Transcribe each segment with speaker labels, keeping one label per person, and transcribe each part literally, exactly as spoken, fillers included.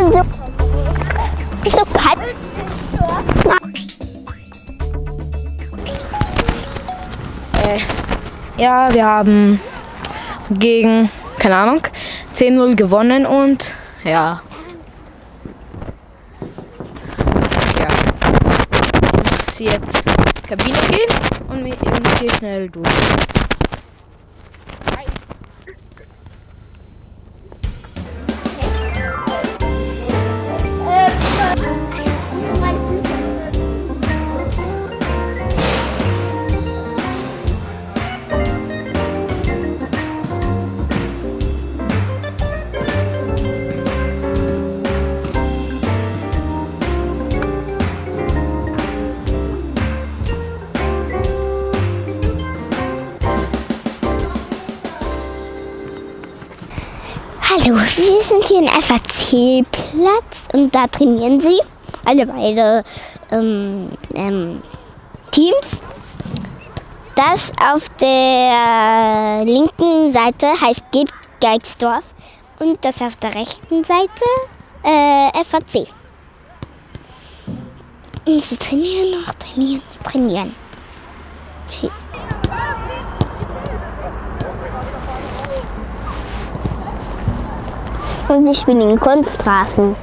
Speaker 1: sind so, so kalt.
Speaker 2: Äh, ja, wir haben gegen, keine Ahnung, zehn null gewonnen und ja. Ja. Ich muss jetzt in die Kabine gehen und mich irgendwie schnell duschen.
Speaker 1: Hallo, wir sind hier im F A C-Platz und da trainieren sie, alle beide ähm, ähm, Teams. Das auf der linken Seite heißt Geigsdorf und das auf der rechten Seite äh, F A C. Und sie trainieren noch, trainieren, trainieren. Und sie spielen in Kunststraßen.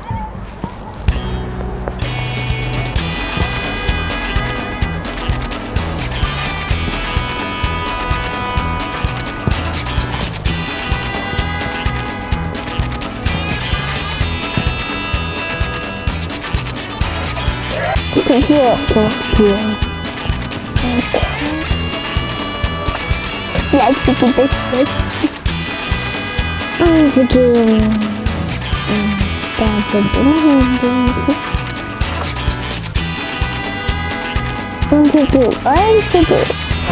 Speaker 1: Ich kann hier erst noch spielen. Okay. Vielleicht beginnt das jetzt. Und sie gehen. Da sind immerhin und sie gehen, und sie gehen.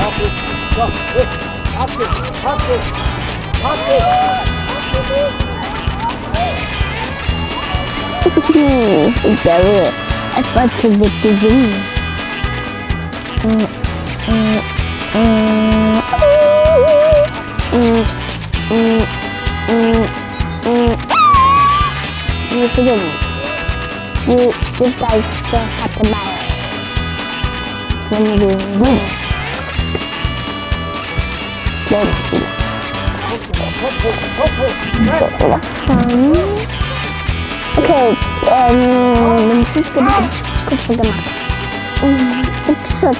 Speaker 1: Ich glaube, es wird zu wird gewinnen. You forgive me. You, this guy still have to buy it. When you do win. Then okay, um, den fünften Kupfer gemacht. Und den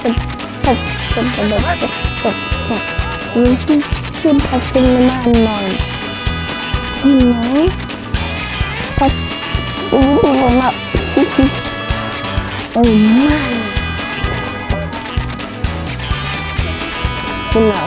Speaker 1: fünften Passen Nummer neun. neun. Pass. Oh Mann. Genau.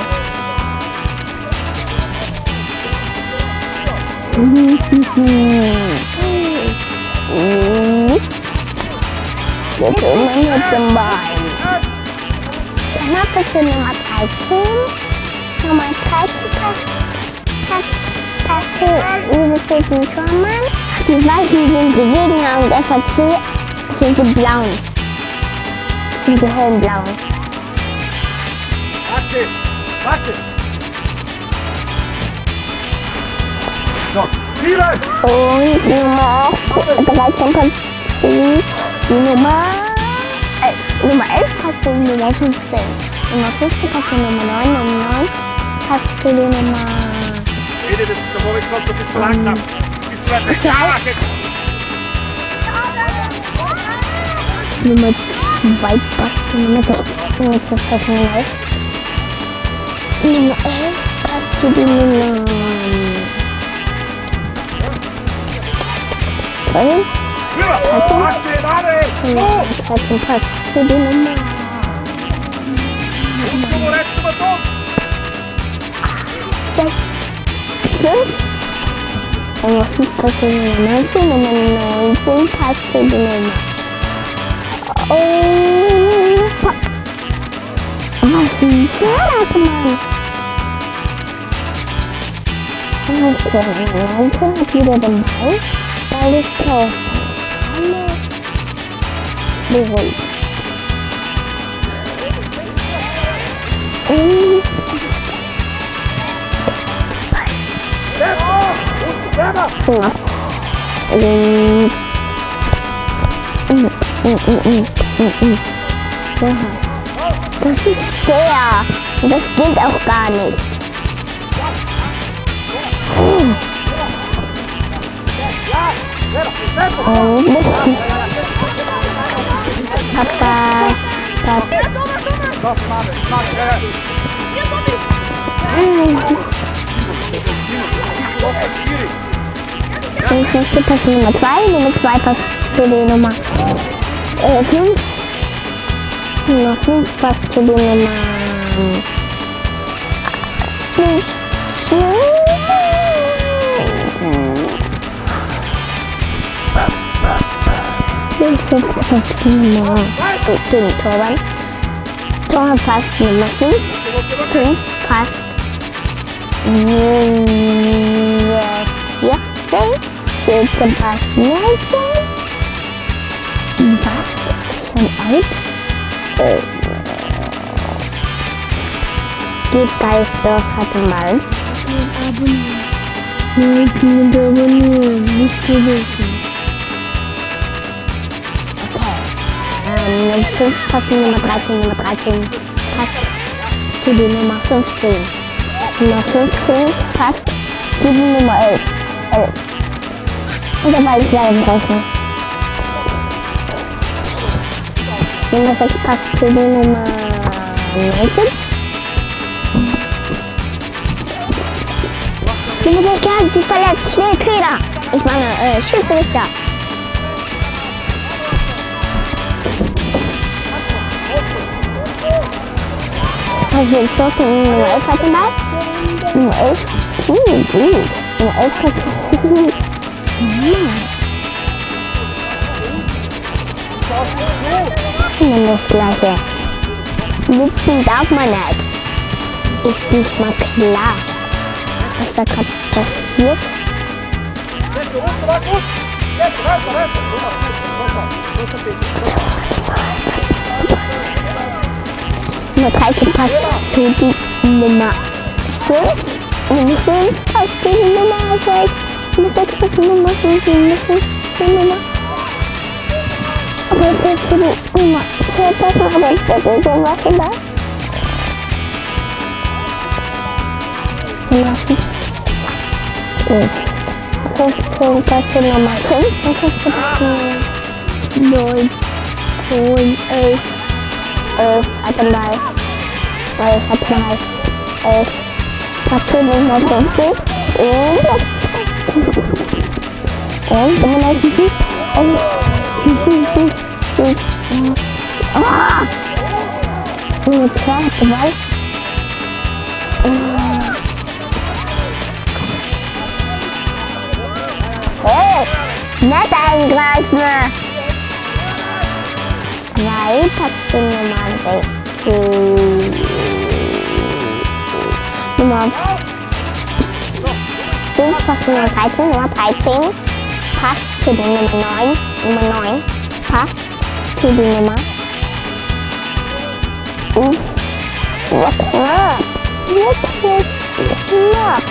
Speaker 1: Jetzt immer mit dem Bein. Danach ist die Nummer dreizehn. Nummer dreizehn passt. Passt über den Tormann. Die Weißen sind die Gegner und F A C sind die Blauen. Sind die hellen Blauen.
Speaker 3: Warte! Warte! So, Spielen!
Speaker 1: Und Nummer dreizehn passt zu Nummer elf. Nummer elf passt zu Nummer fünfzehn. Nummer fünfzehn passt zu Nummer neun. Nummer neun passt zu der Nummer...
Speaker 3: Ede, das ist der Horizont, du bist zu langsam. Bist du etwas stark?
Speaker 1: Nummer zwei passt zu Nummer sechzehn. Nummer zwölf passt zu Nummer elf. Nummer elf passt zu der Nummer... dreizehn. dreizehn passt zu der Nummer... fünf. Nummer fünf passt zu Nummer neunzehn. Nummer neunzehn passt zu der Nummer... Oh, was ist das, Mann? Okay, neunzehn hat wieder den Ball, weil ich drauf alle beruhigt. Und Und mm, mm, mm, mm, mm, mm. Ja. Das ist fair. Das geht auch gar nicht. Hm. Und Papa, Papa. Das nächste passt Nummer zwei, Nummer zwei passt zu der Nummer äh, fünf. Nummer fünf passt zu der Nummer fünf. fünf passt Nummer den Torwand. Tor passt Nummer fünf. fünf passt vierzehn. vierzehn passt neunzehn. Was? Schon alt? Geht Geisdorf, hatte mal. neunzehn und abonnieren, nicht vergessen. Nummer fünf passt Nummer dreizehn, Nummer dreizehn passt zu der Nummer fünfzehn. Nummer fünfzehn passt zu der Nummer elf. elf. Und da war ich leider draußen. Nummer sechs passt zu der Nummer neunzehn. Nummer sechs, ja, sie verletzt. Schnell, Trainer. Ich meine, äh, Schiedsrichter. Was willst du? Nummer elf hat den Ball. Nummer elf. Uh, uh. Nummer elf passt. Und das gleiche. Lüpfen darf man nicht. Ist nicht mal klar, was da gerade passiert. Nummer dreizehn passt zu die Nummer fünf. Nummer fünf passt zu die Nummer sechs. Nummer sechs passt zu Nummer fünf. Nummer fünf zu Nummer. Aber jetzt passt zu die Nummer vier passen, aber ich werde so machen da. Nummer fünf. fünfzehn passt zu Nummer fünf. Und fünfzehn passt zu neun. neun, elf. elf hat den Ball. elf hat den Ball. elf passt zu Nummer fünfzehn. Und und Nummer neunzehn. Und ah! Nummer zwei hat den Ball. Hey! Nicht eingreifen! zwei passt zu Nummer sechzehn. Nummer fünf passt zu Nummer dreizehn. Nummer dreizehn passt zu der Nummer neun. Nummer neun passt zu der Nummer. Uh. What up? What up?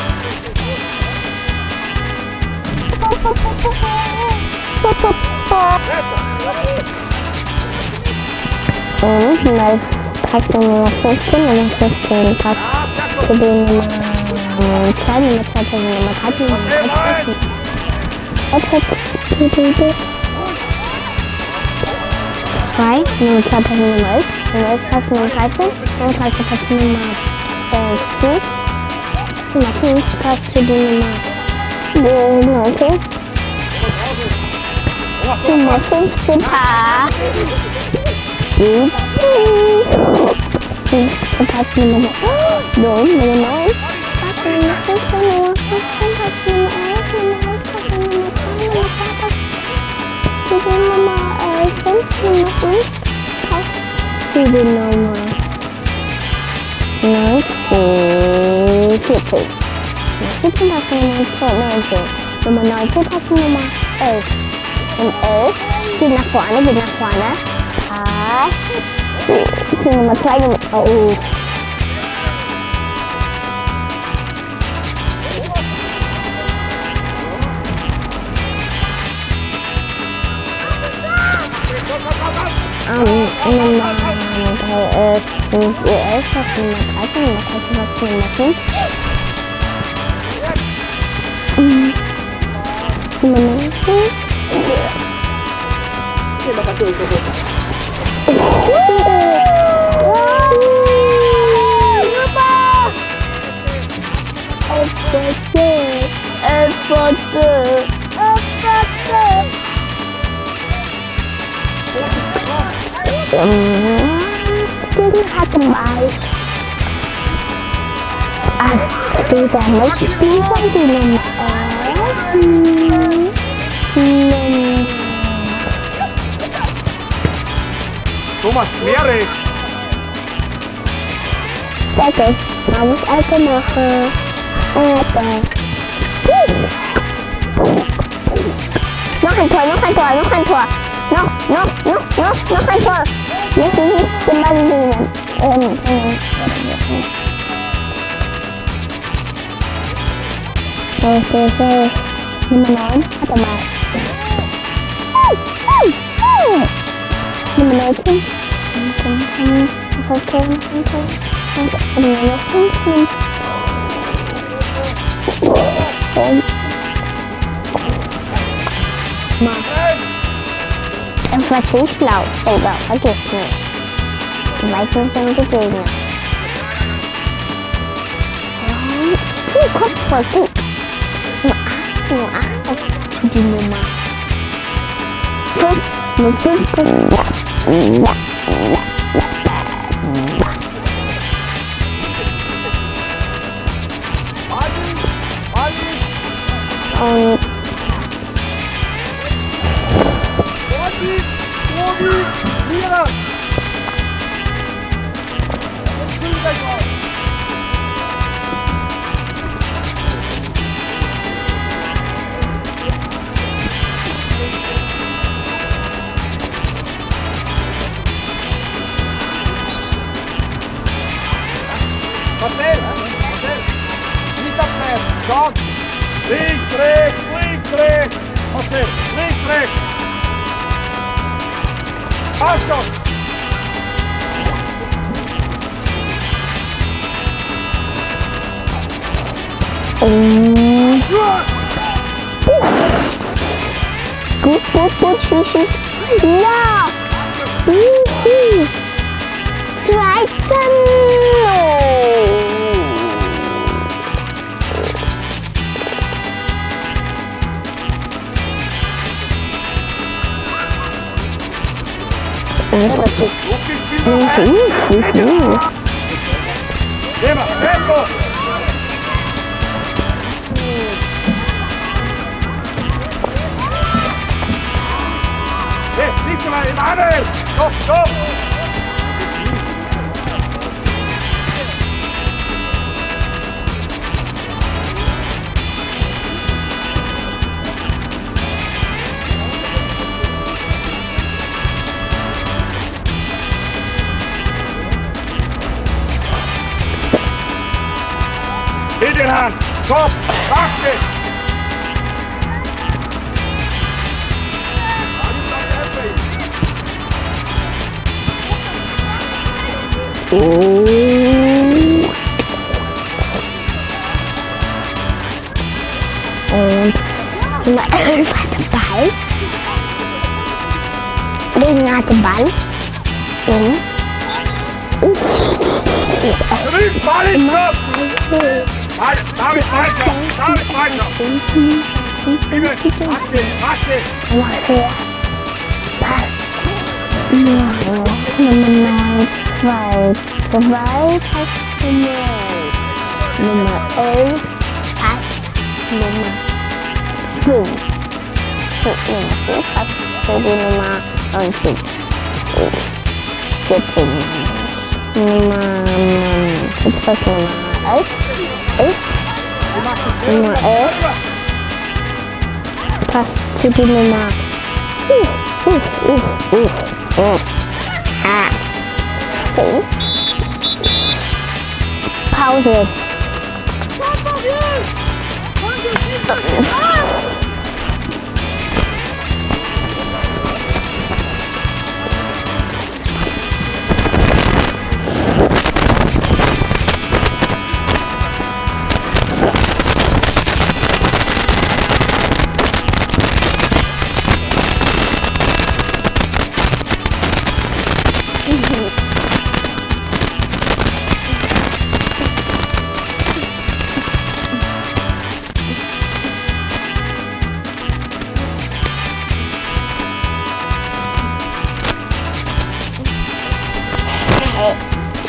Speaker 1: Und Nummer passt zu Nummer fünfzehn, Nummer fünfzehn passt zu der Nummer zwei, Nummer zwei passt zu Nummer dreizehn, Nummer dreizehn. zwei, Nummer zwei passt zu Nummer elf, Nummer elf passt zu Nummer dreizehn, Nummer dreizehn passt zu Nummer fünf, Nummer fünf passt zu der Nummer neunzehn, Nummer fünfzehn passt. fünfzehn passt Nummer neun, Nummer neun passt Nummer fünfzehn, Nummer fünfzehn passt Nummer elf, Nummer elf passt Nummer zwei, Nummer zwei passt zu der Nummer fünf, Nummer fünf passt zu der Nummer neunzehn, vierzehn. Nummer vierzehn passt zu Nummer neunzehn, Nummer neunzehn passt zu Nummer elf. Und elf geht nach vorne, geht nach vorne. Die Nummer zwei geht mit. Oh. Ähm, Nummer drei ist U elf, was Nummer dreizehn, Nummer dreizehn, was Nummer fünf. Ähm, Nummer neunzehn. Hat mal als dieser Mitspieler die Nummer
Speaker 3: Thomas, mehr rechts.
Speaker 1: Danke, man muss einfach machen. Noch ein Tor, noch ein Tor, noch ein Tor. Noch, noch, noch, noch, noch ein Tor. Jetzt ist nicht den Ball nehmen. Ähm, ähm. Okay, okay. Nummer neun, hat er mal. Nummer neunzehn. Noch ein Tor, noch ein Tor. Und Nummer fünfzehn. Mal. Etwas nicht blau, aber vergiss nicht. Die weißen sind die Gegner. Puh, Kopfball, gut. Nur acht, nur acht als die Nummer. fünf, nur fünf, fünf. Und
Speaker 3: Marcel, Marcel, nicht abwehren, Schau! Links, rechts, links, rechts! Marcel, links, rechts! Achtung!
Speaker 1: Ähm. Gut, gut, gut, schieß, schieß. Ja! Juhu! Zweiten!
Speaker 3: Geh mal, Tempo! Hey, nicht mal im Anhören! Stopp, stopp! In den Hand! Kopf! Achtung!
Speaker 1: Und Nummer elf hat den Ball. Legen hat den Ball. In.
Speaker 3: Zurück, Ball in den Kopf! David weiter! David weiter! Achtung! Achtung!
Speaker 1: Mache. Pass. Nummer neun, zwei. Zwei passt neun. Nummer elf passt Nummer fünf. Nummer fünf passt zu die Nummer neunzehn. vierzehn. Nummer jetzt passt Nummer elf. elf. Nummer elf passt zu die Nummer uh, uh, uh, uh, uh. Ah. fünf. Pause.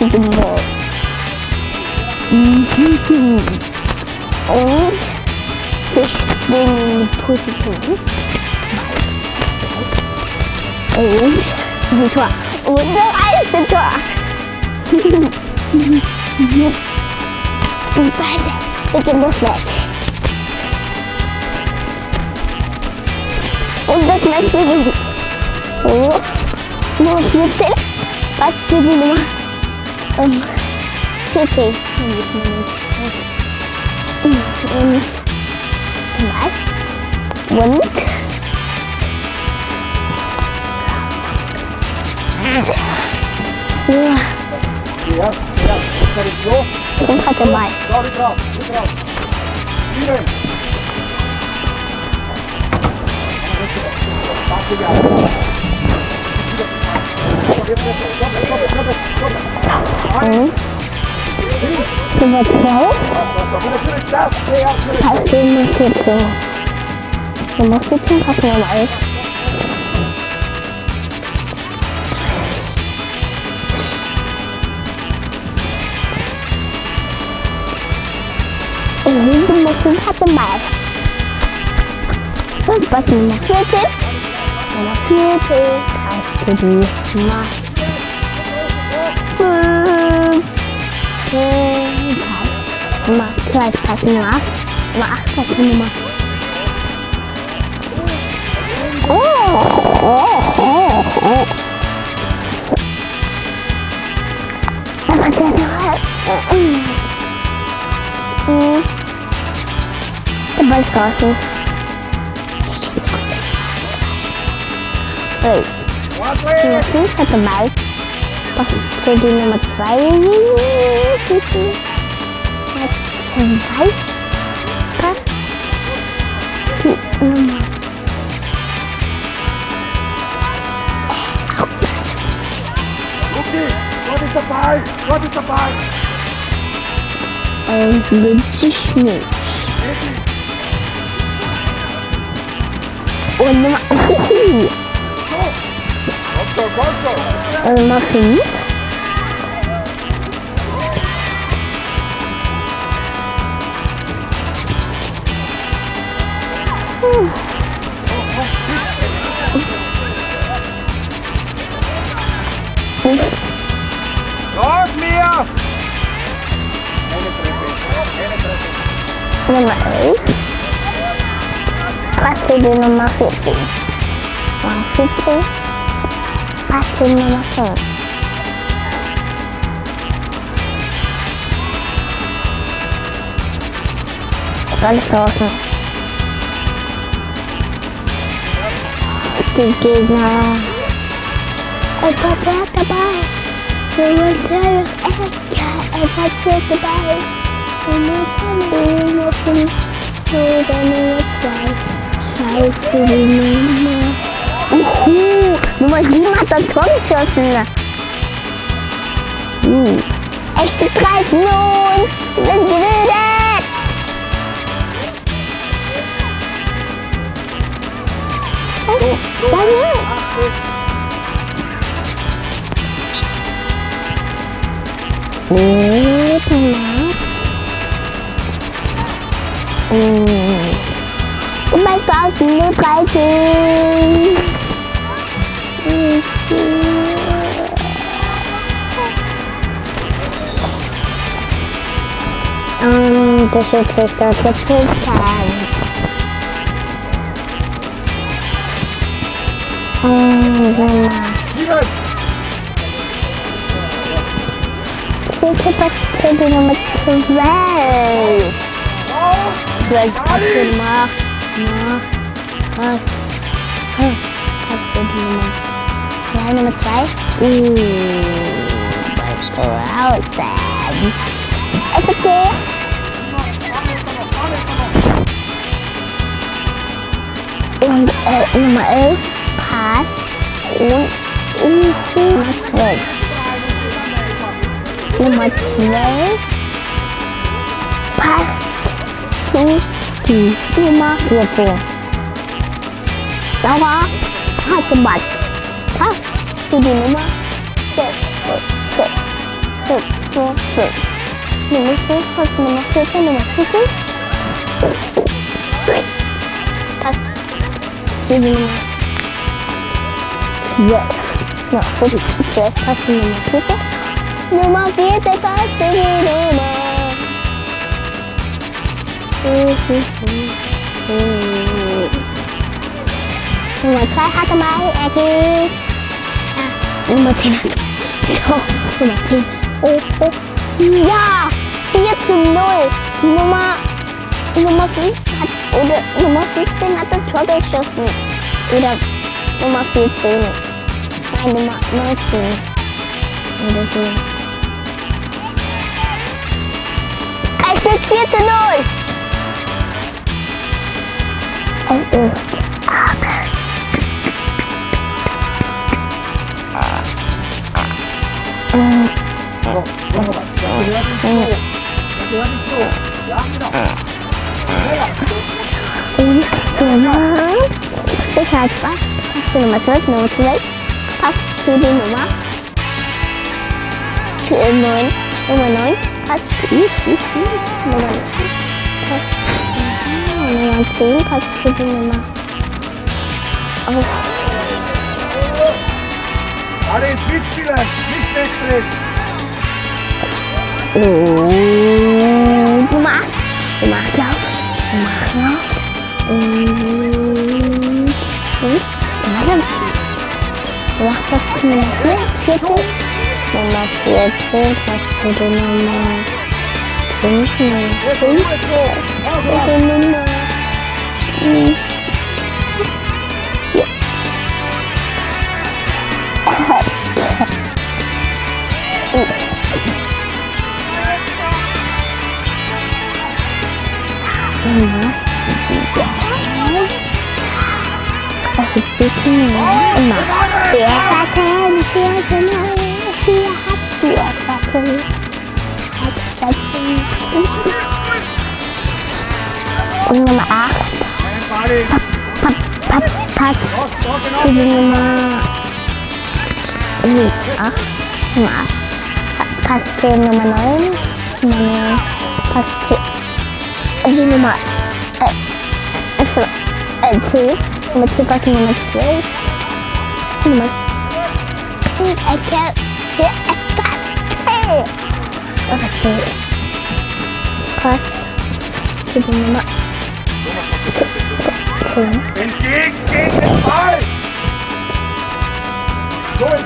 Speaker 1: to the mall. Mhm. Und wir stehen in die Position. Und die Tor. Und das erste Tor. Und beide beginnen das Match. Und das Match beginnt. Oh. Nummer vierzehn. Was zu die Nummer ähm, vierzehn. Und was? Und ja.
Speaker 3: Ja, ja, das ist so.
Speaker 1: Sind halt dabei.
Speaker 3: Schau dich drauf, dich drauf. Spielen.
Speaker 1: Mhm. Nummer zwölf. Hast du Nummer vierzehn. Nummer vierzehn hast du Nummer elf. Und Nummer fünf hat den Ball. Sonst passt Nummer vierzehn. Nummer vierzehn hast du die Nummer fünf. Nummer zwei ist passt Nummer acht. Nummer acht passt Nummer. Oh, oh, oh, oh. Aber der Ball. Der Ball ist draußen. elf. Nummer fünf hat den Ball. Passt zu die Nummer zwei. Nummer zwei. Passt. Die Nummer.
Speaker 3: Okay, Gott ist dabei, Gott ist dabei.
Speaker 1: Und wünsche ich mich. Und Nummer.
Speaker 3: Komm schon, komm schon.
Speaker 1: Nummer fünf. Hm.
Speaker 3: Los, Mia!
Speaker 1: Nummer elf. Was für die Nummer vierzehn? Nummer vierzehn. Was für die Nummer fünf? Alles draußen. Die Gegner. Es war wer dabei. Du warst ja echt. Es war wer dabei. Nummer zwei, Nummer fünf. Oder Nummer zwei. Scheiße, die Nummer. Uhu, Nummer sieben hat das Tor geschossen. Uh. Echte drei zu null. Wir sind gewinnt. Oh, danke. Oh, danke. Und bei draußen nur dreizehn. Und der Schiedsrichter hat gepfiffen. Und Nummer. Ich hätte doch die Nummer zwölf. zwölf Plätze nach, nach, was? Was ist die Nummer zwei, Nummer zwei? Uh, bei draußen. F C. Und äh, Nummer elf passt und uh, Nummer zwölf. Nummer zwölf passt zu die Nummer vierzehn. Dauer hat den Ball. Passt zu die Nummer vierzehn. fünf, fünf, fünf. Nummer fünf, passt Nummer vierzehn, Nummer fünfzehn. Passt zu Nummer zwölf. Nummer fünfzehn, zwölf, passt zu Nummer vierzehn. Nummer vierzehn, passt zu Nummer. Nummer zwei hatte mal ergeht. Ah, Nummer zehn hat. Oh, Nummer zehn. Oh, oh. Ja! vier zu null. Nummer, Nummer fünf hat, oder Nummer fünfzehn hat das Tor geschossen. Oder Nummer vierzehn. Nein, Nummer neunzehn. Oder so. Es steht vier zu null. Es ist Amen. Mm. Oh, oh, oh. Und Nummer Sicherheit passt zu Nummer zwölf, Nummer zwölf passt zu der Nummer neun, Nummer neun passt zu Nummer Nummer zehn passt zu der Nummer. Oh.
Speaker 3: Alle ins Mitspielen, nicht wegdrehen.
Speaker 1: Oh, Nummer acht. Nummer acht läuft. Nummer acht läuft. Und. Und. Nummer Nummer acht passt zu Nummer vierzehn. Nummer vierzehn passt zu der Nummer fünf. Nummer fünf passt zu der Nummer. Hm. Ja. Das ist sicher immer. Vier Ratten, vier Ratten, vier hat vier Ratten. Hat Ratten. Und Nummer acht. Passt zu der Nummer acht. Nummer acht. Passt zu Nummer neun. Nummer neun. Passt zu die Nummer äh, also, äh, zehn. Nummer zehn passt Nummer zwölf. Nummer Ecke für etwas T. Oder zehn. Passt zu der Nummer zehn.
Speaker 3: Entgegen, gegen den Ball! So ist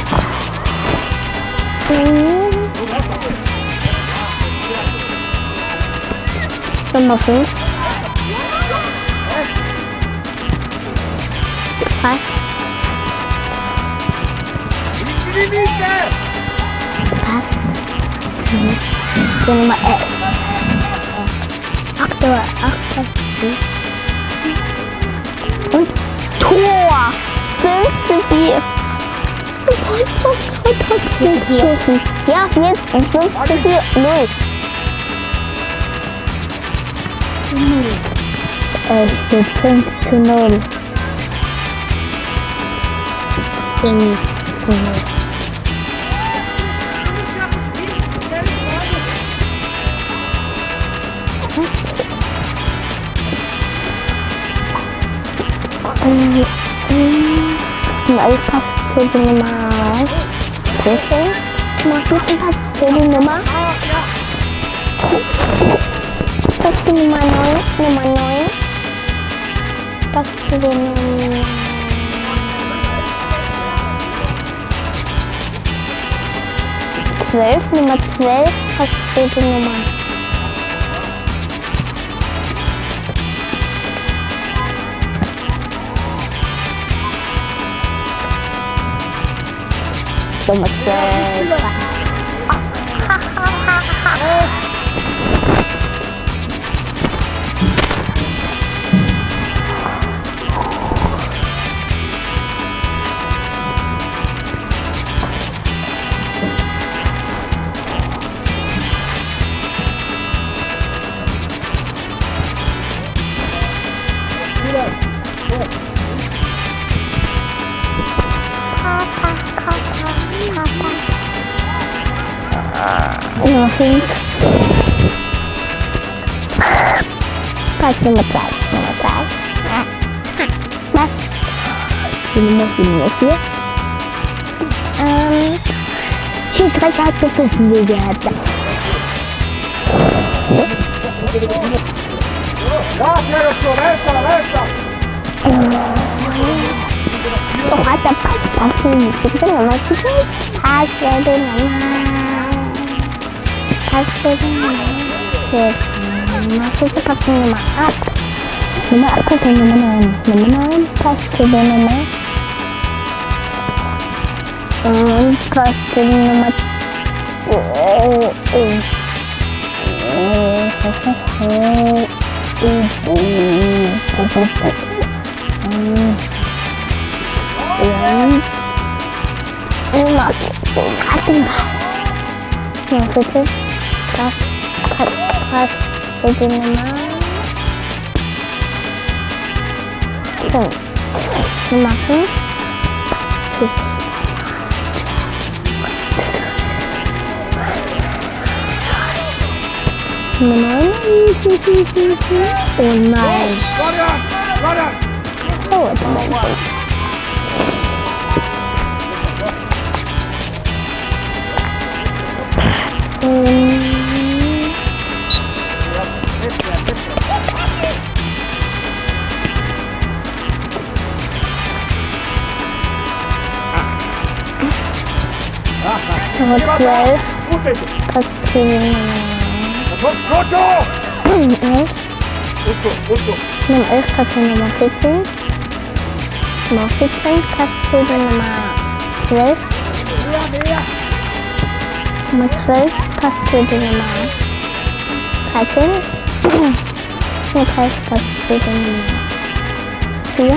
Speaker 1: es. Nummer fünf. Passt. Passt zu der Nummer elf. acht oder acht passt zu. Und Tor. fünf zu vier. Ja, vier und fünf zu vier. null. Es steht fünf zu null. fünf zu null. Nummer elf passt zu der Nummer vierzehn. Nummer vierzehn passt zu der Nummer. Das ist die Nummer neun. Nummer neun. Passt zu der Nummer. zwölf. Nummer zwölf passt zu der Nummer. Nummer zwölf. Nummer fünf. Pass Nummer drei. Nummer drei. Was? Die Nummer vier. Nummer vier. Ähm. Schiedsrichter hat gepfiffen, wie gehört. Doch hat der Pass. Pass für die siebzehn. Nummer siebzehn. Pass für den Nummer. Pass für den Nummer. Jetzt. Nummer vierzehn. Pass für die Nummer acht. Nummer acht. Pass für die Nummer neun. Nummer neun. Pass für die Nummer. Und pass für die Nummer. Oh, oh, oh. Nummer vierzehn, hat den Ball. Nummer vierzehn, pass, pass, pass zu den Nummer fünf. Nummer fünf, zu Nummer neun. Oh nein. Oh, da war ich. Nummer zwölf. Pass zu Nummer elf. Nummer elf passt zu Nummer vierzehn. Nummer vierzehn passt zu der Nummer zwölf. Nummer zwölf passt zu der Nummer dreizehn. Nummer dreizehn passt zu der Nummer vier.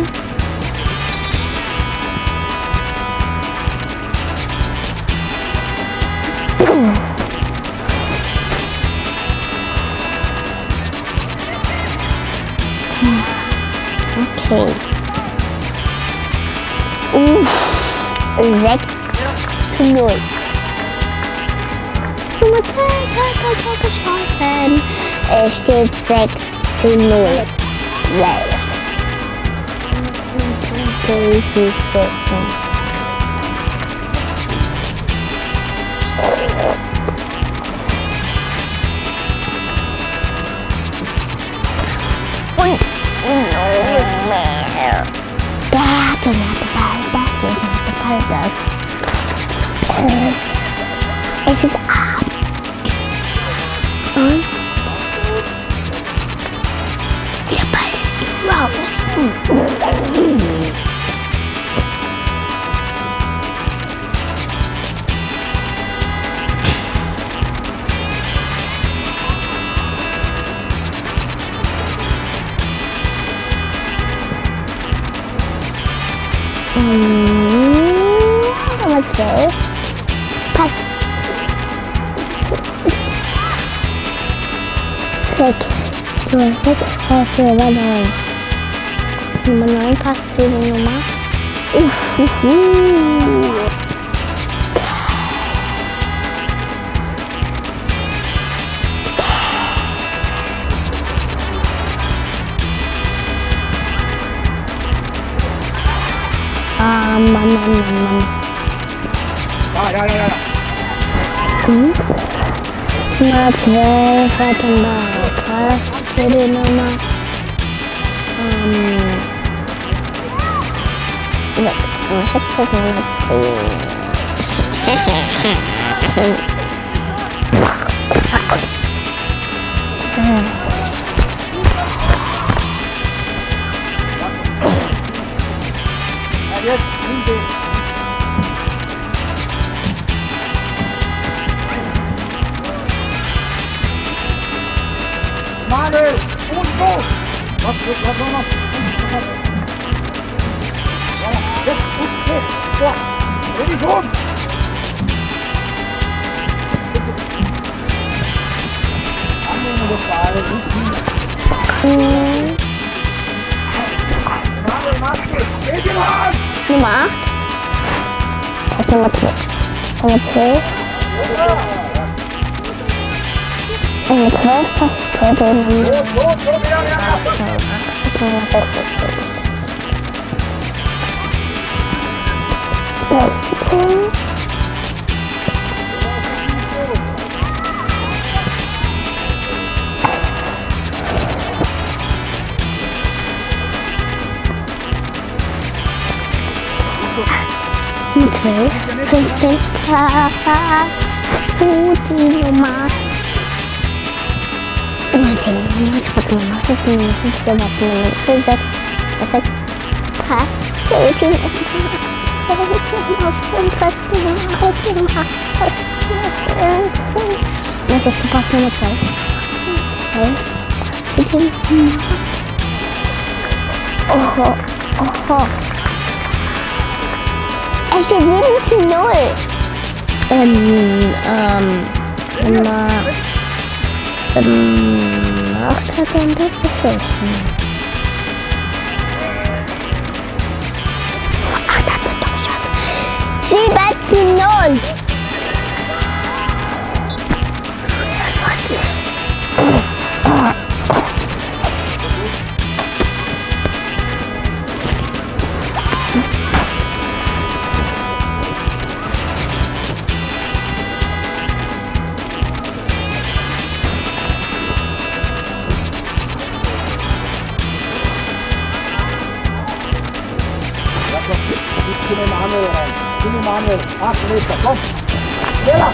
Speaker 1: Okay. Uff, sechs zu null. Nummer zwei hat geschossen. Es steht sechs zu null. zwölf. Und da, du hatte Ball, das, du hatte Ball, das. Äh, es ist ab. Und der Ball ist raus. Nummer zwölf. Pass. sechs. Nummer sechs. Pass für Nummer neun. Nummer neun passt zu der Nummer. Uff, uff, uff. Ah, Mann, Mann, Mann, Mann.
Speaker 3: Ja, ja, ja, ja.
Speaker 1: Hm? Nummer zwölf hat den Ball. Passt für die Nummer. Ähm. sechs. Nummer sechs ist Nummer zehn.
Speaker 3: Jetzt, hinten. Manuel, und go! Was, was, was, was, was? Ja, jetzt, gut, jetzt, so. Ready, schon! Annehmen das Ball, gut. Manuel, Maske, geh dir mal an!
Speaker 1: Nummer acht. Das ist Nummer zwölf. Nummer zwölf.
Speaker 3: Ja.
Speaker 1: Nummer zwölf passt Turbo Nummer
Speaker 3: Los, los, so wieder her.
Speaker 1: Nummer sechzehn. sechzehn. zwölf, fünfzehn, gut, die Nummer neunzehn, neunzehn, was Nummer fünfzehn, fünfzehn, was Nummer sechs, sechs, passt, zehn, das ist jetzt Pass Nummer zwölf, zwölf, oh, oh, oh. Es steht sieben zu null. Ähm, ähm, Nummer ähm, acht hat er das geschossen. acht hat er doch geschossen. sieben zu null.
Speaker 3: Gib mir mal Handel rein. Gib mir mal Handel. acht Meter, komm. Schneller.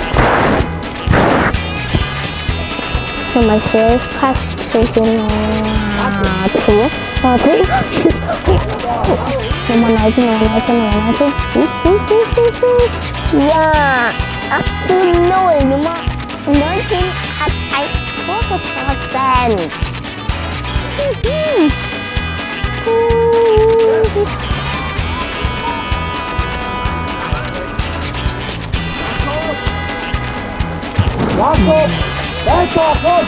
Speaker 1: Nummer zwölf passt zu den Nummer zwei. Warte. Nummer neunzehn, Nummer neunzehn, Nummer neunzehn. Ja, acht zu null. Nummer neunzehn hat ein Tor geschossen.
Speaker 3: Jakob, weiter, komm!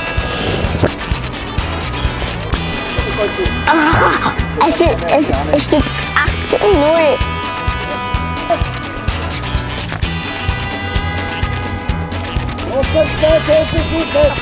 Speaker 1: Ah, es, ist, es, es steht acht zu null.
Speaker 3: Los, jetzt, jetzt, jetzt, jetzt, jetzt!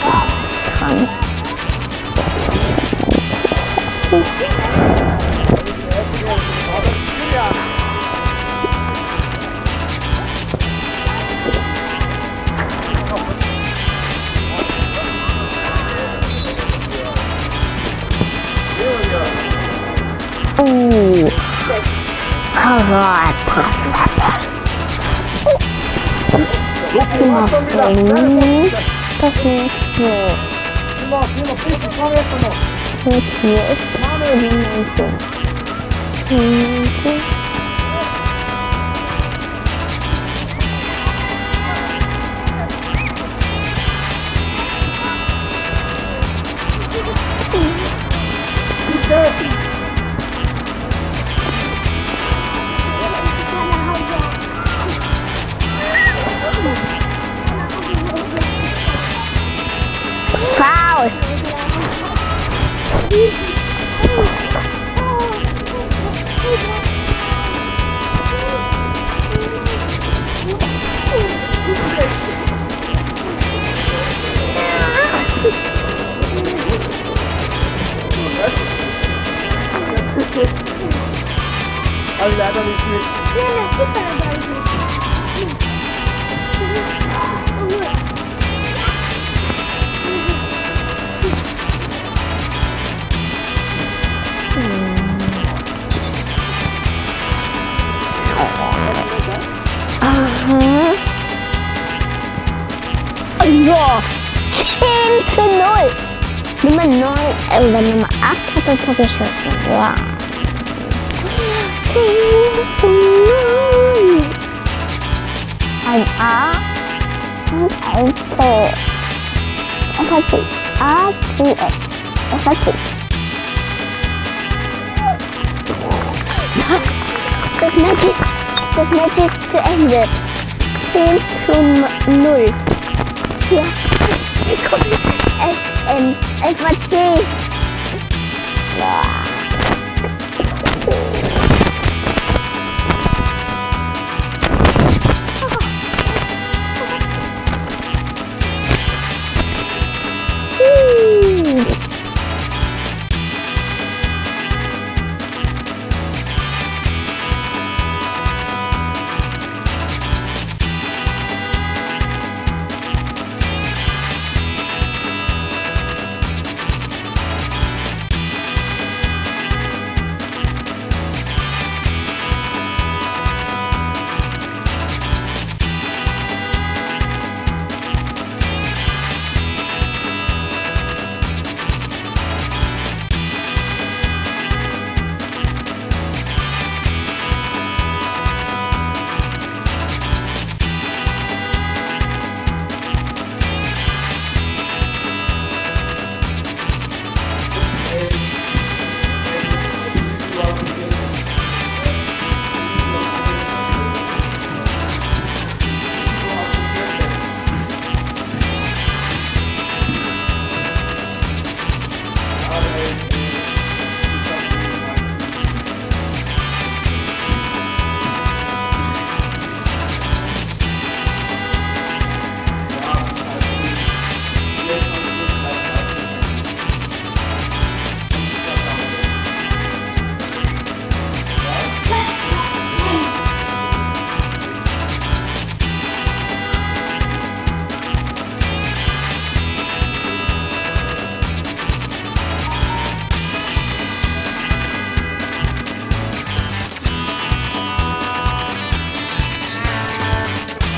Speaker 1: Oh, Harvard, Pass, Pass. Nummer fünf, das ist vier. Mit vier ist die neunzehn. neunzehn. Foul!
Speaker 3: Also leider nicht mit.
Speaker 1: Aha. Ja, zehn zu null. Nummer neun, äh, Nummer acht hat er Tor geschossen. Wow. zehn zu null. Ein A und ein T. Es hat sich A zu F. Es hat sich. Das Match ist, das Match ist zu Ende. zehn zu null. Ja, es, ähm, es war zehn.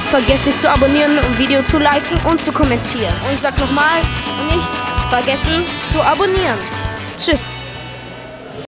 Speaker 2: Vergesst nicht zu abonnieren, um Video zu liken und zu kommentieren. Und ich sag nochmal, nicht vergessen zu abonnieren. Tschüss.